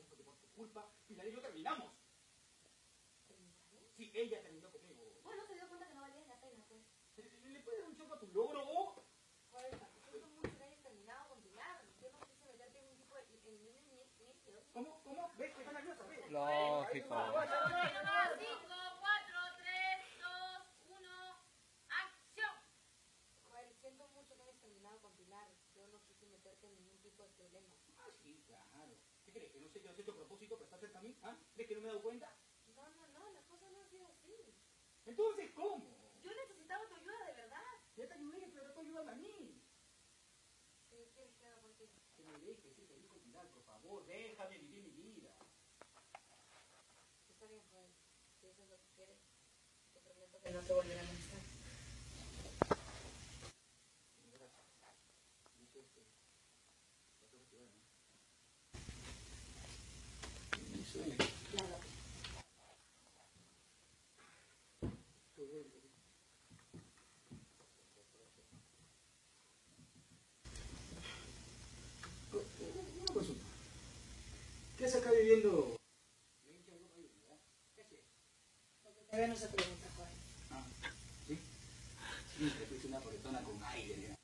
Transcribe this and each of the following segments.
porque por tu culpa Pilar y yo terminamos. ¿Terminaron? Sí, ella terminó conmigo. Bueno, se dio cuenta que no valía la pena, pues. ¿Le puedes dar un choco a tu logro o...? Joder, siento mucho que hayas terminado con Pilar. Yo no quise meterte en un tipo de... ¿Cómo? ¿Cómo? ¿Ves que está nerviosa? ¿Ves? Lógico. 5, 4, 3, 2, 1, ¡acción! Joder, siento mucho que hayas terminado con Pilar. Yo no quise meterte en ningún tipo de problema. Ah, sí, claro. ¿Qué crees? ¿Que no sé que lo has hecho a propósito para estar cerca a mí? ¿Ah? ¿Crees que no me he dado cuenta? No, las cosas no han sido así. Entonces, ¿cómo? Yo necesitaba tu ayuda, de verdad. Ya te ayudé, pero tú ayúdame a mí. ¿Qué quieres que haga por ti? Que me dejes ir feliz con Pilar, por favor. Déjame vivir mi vida. Está bien, Joel. Si eso es lo que quieres, te prometo que no te volverá a molestar. Claro. Una consulta. ¿Qué hace acá viviendo? ¿Qué hace? Todavía no se pregunta, Joel. Ah, ¿sí? Siempre fuiste una pobretona con aire de...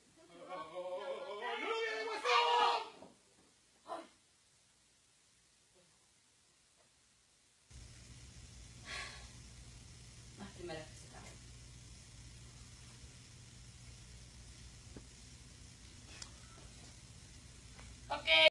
Más primera que se acaba. Ok.